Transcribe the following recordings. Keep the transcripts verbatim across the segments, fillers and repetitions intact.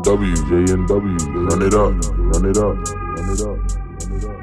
and W, J and W, run it up, run it up, run it up, run it up.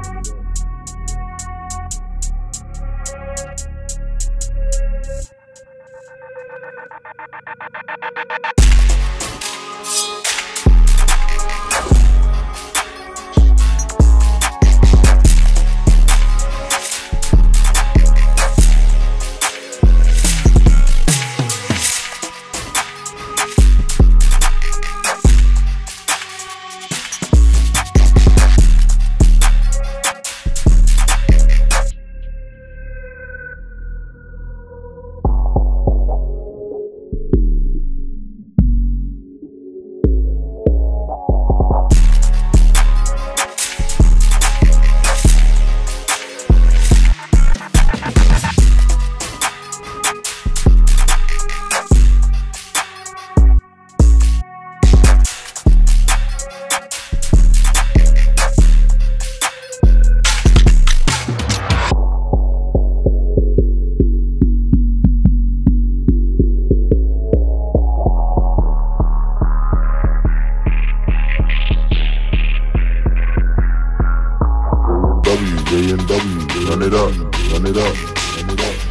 J and W, run it up, run it up, run it up.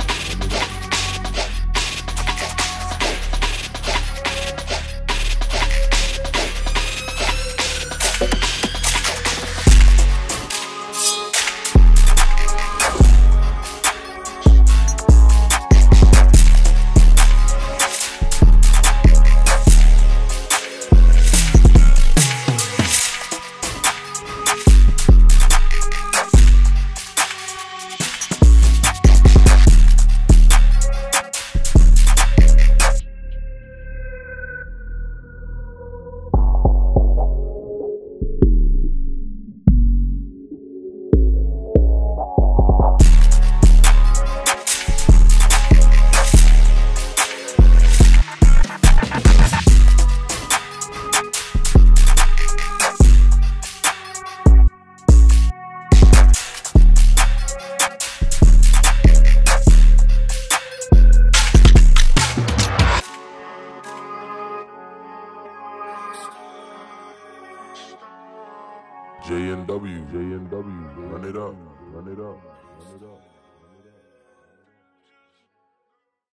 J and W, J and W, run it up, run it up, run it up.